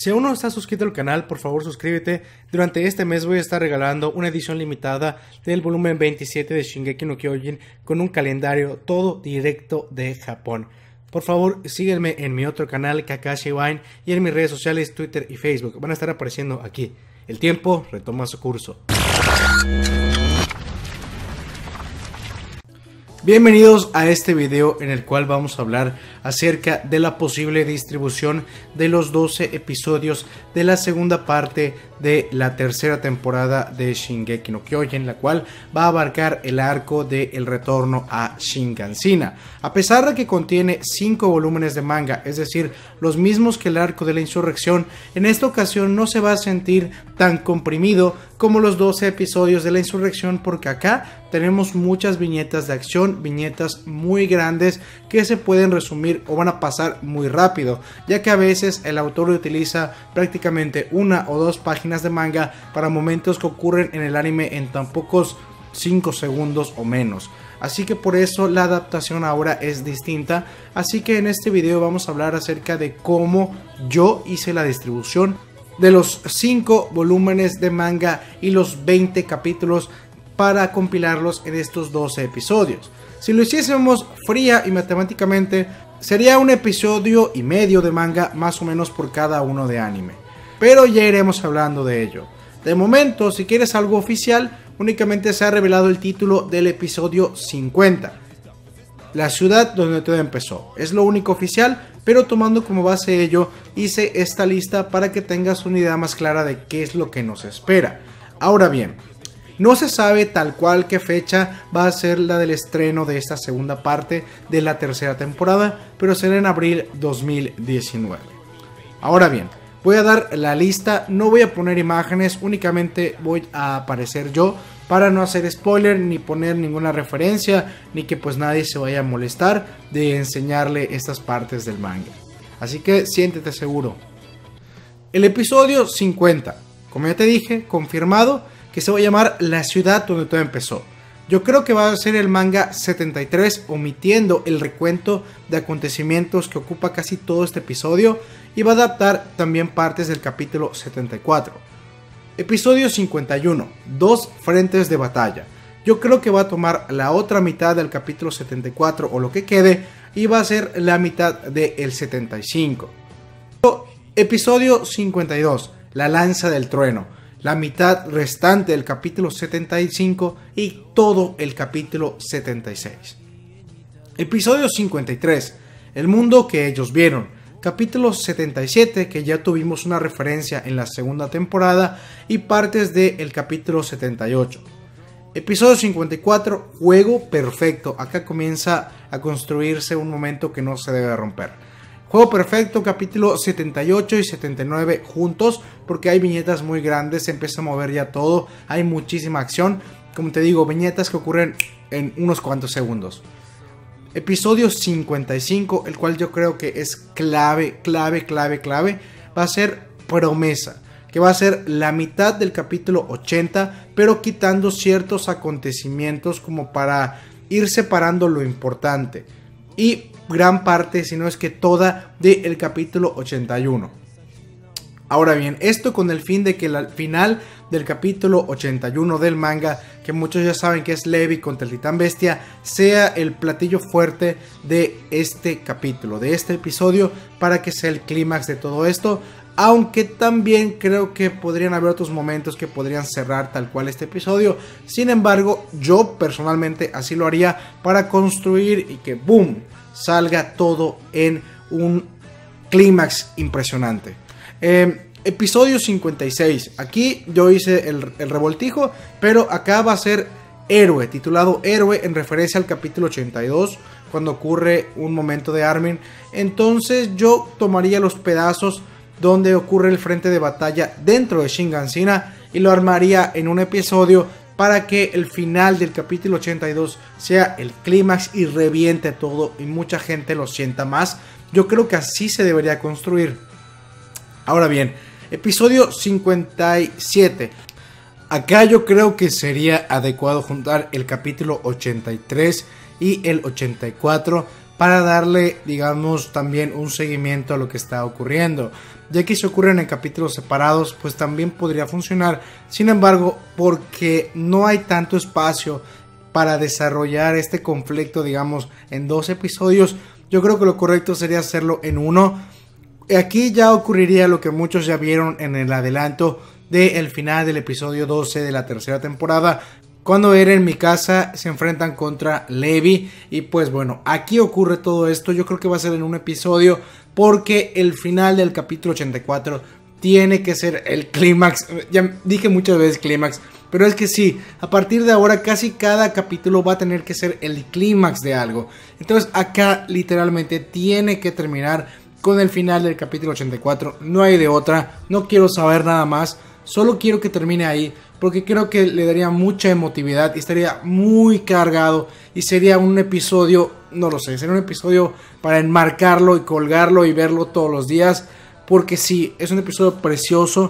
Si aún no estás suscrito al canal, por favor suscríbete. Durante este mes voy a estar regalando una edición limitada del volumen 27 de Shingeki no Kyojin con un calendario todo directo de Japón. Por favor, sígueme en mi otro canal, Kakashi Wine, y en mis redes sociales, Twitter y Facebook. Van a estar apareciendo aquí. El tiempo retoma su curso. Bienvenidos a este video en el cual vamos a hablar acerca de la posible distribución de los 12 episodios de la segunda parte de la tercera temporada de Shingeki no Kyojin, la cual va a abarcar el arco de El Retorno a Shingansina. A pesar de que contiene 5 volúmenes de manga, es decir, los mismos que el arco de la insurrección, en esta ocasión no se va a sentir tan comprimido como los 12 episodios de la insurrección, porque acá tenemos muchas viñetas de acción, viñetas muy grandes que se pueden resumir o van a pasar muy rápido, ya que a veces el autor utiliza prácticamente una o dos páginas de manga para momentos que ocurren en el anime en tan pocos 5 segundos o menos. Así que por eso la adaptación ahora es distinta. Así que en este video vamos a hablar acerca de cómo yo hice la distribución de los 5 volúmenes de manga y los 20 capítulos para compilarlos en estos 12 episodios. Si lo hiciésemos fría y matemáticamente, sería un episodio y medio de manga más o menos por cada uno de anime. Pero ya iremos hablando de ello. De momento, si quieres algo oficial, únicamente se ha revelado el título del episodio 50. La ciudad donde todo empezó. Es lo único oficial, pero tomando como base ello, hice esta lista para que tengas una idea más clara de qué es lo que nos espera. Ahora bien, no se sabe tal cual qué fecha va a ser la del estreno de esta segunda parte de la tercera temporada, pero será en abril 2019. Ahora bien, voy a dar la lista, no voy a poner imágenes, únicamente voy a aparecer yo para no hacer spoiler ni poner ninguna referencia, ni que pues nadie se vaya a molestar de enseñarle estas partes del manga. Así que siéntete seguro. El episodio 50, como ya te dije, confirmado que se va a llamar La ciudad donde todo empezó. Yo creo que va a ser el manga 73, omitiendo el recuento de acontecimientos que ocupa casi todo este episodio, y va a adaptar también partes del capítulo 74. Episodio 51, 2 frentes de batalla. Yo creo que va a tomar la otra mitad del capítulo 74 o lo que quede, y va a ser la mitad del 75. Episodio 52, La lanza del trueno. La mitad restante del capítulo 75 y todo el capítulo 76. Episodio 53, El mundo que ellos vieron. Capítulo 77, que ya tuvimos una referencia en la segunda temporada, y partes del capítulo 78. Episodio 54, Juego perfecto. Acá comienza a construirse un momento que no se debe romper. Juego perfecto, capítulo 78 y 79 juntos, porque hay viñetas muy grandes, se empieza a mover ya todo, hay muchísima acción, como te digo, viñetas que ocurren en unos cuantos segundos. Episodio 55, el cual yo creo que es clave, va a ser Promesa, que va a ser la mitad del capítulo 80, pero quitando ciertos acontecimientos como para ir separando lo importante. Y gran parte, si no es que toda, del capítulo 81. Ahora bien, esto con el fin de que al final del capítulo 81 del manga, que muchos ya saben que es Levi contra el Titán Bestia, sea el platillo fuerte de este capítulo, de este episodio, para que sea el clímax de todo esto. Aunque también creo que podrían haber otros momentos que podrían cerrar tal cual este episodio. Sin embargo, yo personalmente así lo haría para construir y que ¡boom!, salga todo en un clímax impresionante. Episodio 56. Aquí yo hice el revoltijo, pero acá va a ser Héroe, titulado Héroe, en referencia al capítulo 82, cuando ocurre un momento de Armin. Entonces yo tomaría los pedazos donde ocurre el frente de batalla dentro de Shingansina y lo armaría en un episodio para que el final del capítulo 82 sea el clímax y reviente todo y mucha gente lo sienta más. Yo creo que así se debería construir. Ahora bien, episodio 57. Acá yo creo que sería adecuado juntar el capítulo 83 y el 84 para darle, digamos, también un seguimiento a lo que está ocurriendo. ya que si ocurren en capítulos separados pues también podría funcionar. Sin embargo, porque no hay tanto espacio para desarrollar este conflicto, digamos, en 2 episodios, yo creo que lo correcto sería hacerlo en uno. Aquí ya ocurriría lo que muchos ya vieron en el adelanto del final del episodio 12 de la tercera temporada, cuando Eren y Mikasa se enfrentan contra Levi. Y pues bueno, aquí ocurre todo esto. Yo creo que va a ser en un episodio, porque el final del capítulo 84 tiene que ser el clímax. Ya dije muchas veces clímax, pero es que sí, a partir de ahora casi cada capítulo va a tener que ser el clímax de algo. Entonces acá literalmente tiene que terminar con el final del capítulo 84. No hay de otra, no quiero saber nada más, solo quiero que termine ahí, porque creo que le daría mucha emotividad y estaría muy cargado y sería un episodio, no lo sé, sería un episodio para enmarcarlo y colgarlo y verlo todos los días, porque sí, es un episodio precioso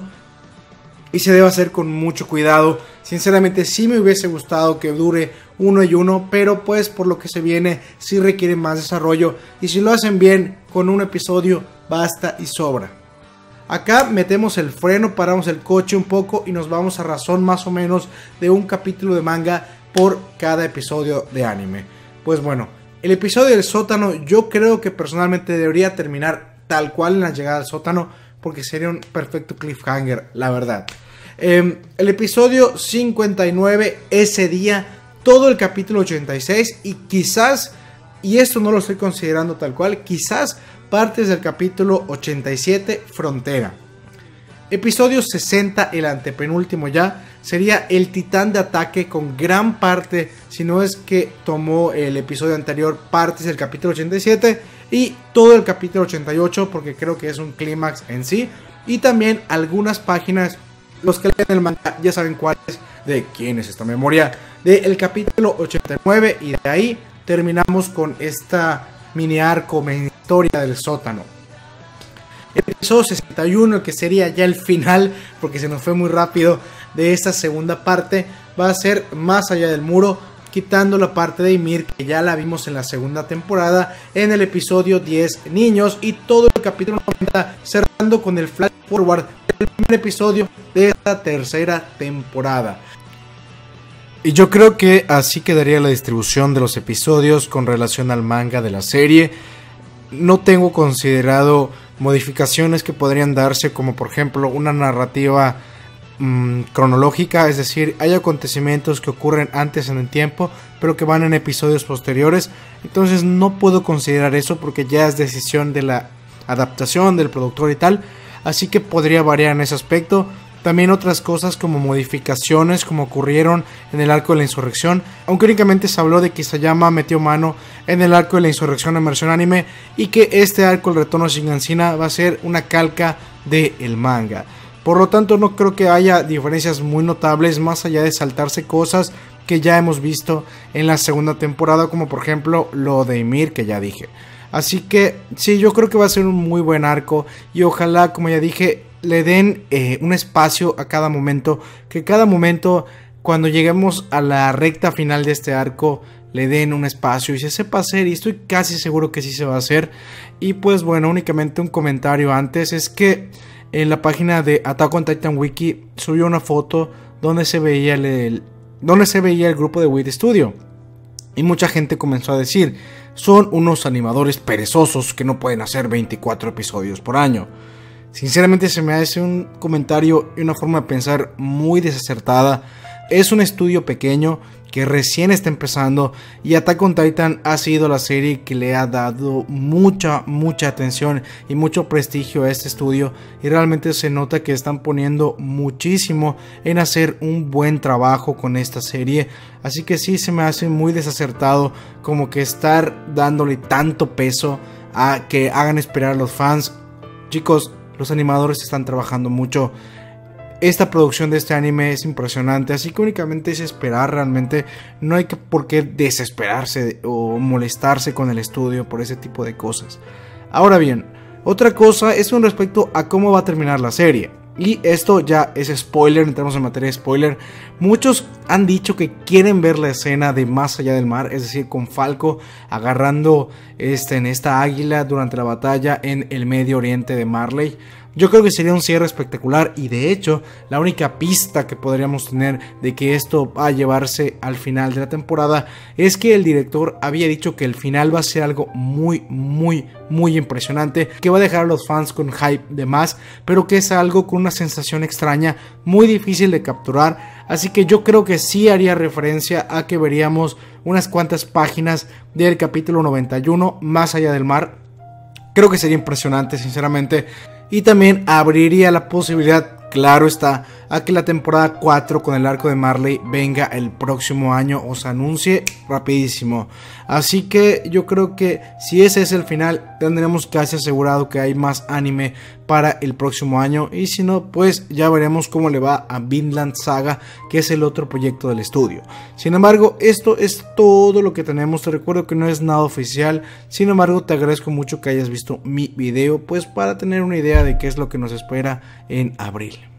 y se debe hacer con mucho cuidado. Sinceramente sí me hubiese gustado que dure 1 y 1, pero pues por lo que se viene sí requiere más desarrollo, y si lo hacen bien con un episodio basta y sobra. Acá metemos el freno, paramos el coche un poco y nos vamos a razón más o menos de un capítulo de manga por cada episodio de anime. Pues bueno, el episodio del sótano yo creo que personalmente debería terminar tal cual en la llegada al sótano, porque sería un perfecto cliffhanger, la verdad. El episodio 59, ese día, todo el capítulo 86 y quizás, y esto no lo estoy considerando tal cual, quizás partes del capítulo 87, Frontera. Episodio 60, el antepenúltimo ya, sería el titán de ataque, con gran parte, si no es que tomó el episodio anterior, partes del capítulo 87 y todo el capítulo 88, porque creo que es un clímax en sí, y también algunas páginas, los que leen el manga ya saben cuál es, de quién es esta memoria, del capítulo 89, y de ahí terminamos con esta mini arco, mini historia del sótano. El episodio 61, que sería ya el final, porque se nos fue muy rápido, de esta segunda parte, va a ser Más allá del muro, quitando la parte de Ymir, que ya la vimos en la segunda temporada, en el episodio 10, Niños, y todo el capítulo 90, cerrando con el flash forward del primer episodio de esta tercera temporada. Y yo creo que así quedaría la distribución de los episodios con relación al manga de la serie. No tengo considerado modificaciones que podrían darse, como por ejemplo una narrativa cronológica, es decir, hay acontecimientos que ocurren antes en el tiempo pero que van en episodios posteriores. Entonces no puedo considerar eso, porque ya es decisión de la adaptación, del productor y tal, así que podría variar en ese aspecto. También otras cosas como modificaciones como ocurrieron en el arco de la insurrección, aunque únicamente se habló de que Isayama metió mano en el arco de la insurrección en versión anime, y que este arco, el retorno de Shingansina, va a ser una calca del manga. Por lo tanto no creo que haya diferencias muy notables, más allá de saltarse cosas que ya hemos visto en la segunda temporada, como por ejemplo lo de Ymir, que ya dije. Así que sí, yo creo que va a ser un muy buen arco, y ojalá, como ya dije, le den un espacio a cada momento, que cada momento, cuando lleguemos a la recta final de este arco, le den un espacio y se sepa hacer, y estoy casi seguro que sí se va a hacer. Y pues bueno, únicamente un comentario antes, es que en la página de Attack on Titan Wiki subió una foto donde se veía el grupo de Wit Studio, y mucha gente comenzó a decir: son unos animadores perezosos que no pueden hacer 24 episodios por año. Sinceramente se me hace un comentario y una forma de pensar muy desacertada. Es un estudio pequeño que recién está empezando, y Attack on Titan ha sido la serie que le ha dado mucha atención y mucho prestigio a este estudio, y realmente se nota que están poniendo muchísimo en hacer un buen trabajo con esta serie. Así que sí, se me hace muy desacertado como que estar dándole tanto peso a que hagan esperar a los fans. Chicos, los animadores están trabajando mucho. Esta producción de este anime es impresionante, así que únicamente es esperar. Realmente no hay por qué desesperarse o molestarse con el estudio por ese tipo de cosas. Ahora bien, otra cosa es con respecto a cómo va a terminar la serie. Y esto ya es spoiler, entramos en materia de spoiler. Muchos han dicho que quieren ver la escena de Más allá del mar, es decir, con Falco agarrando en esta águila durante la batalla en el Medio Oriente de Marley. Yo creo que sería un cierre espectacular y de hecho la única pista que podríamos tener de que esto va a llevarse al final de la temporada es que el director había dicho que el final va a ser algo muy impresionante, que va a dejar a los fans con hype de más, pero que es algo con una sensación extraña, muy difícil de capturar. Así que yo creo que sí haría referencia a que veríamos unas cuantas páginas del capítulo 91, Más allá del mar. Creo que sería impresionante, sinceramente. Y también abriría la posibilidad, claro está, a que la temporada 4 con el arco de Marley venga el próximo año o se anuncie rapidísimo. Así que yo creo que si ese es el final, tendremos casi asegurado que hay más anime para el próximo año. Y si no, pues ya veremos cómo le va a Vinland Saga, que es el otro proyecto del estudio. Sin embargo, esto es todo lo que tenemos. Te recuerdo que no es nada oficial. Sin embargo, te agradezco mucho que hayas visto mi video, pues para tener una idea de qué es lo que nos espera en abril.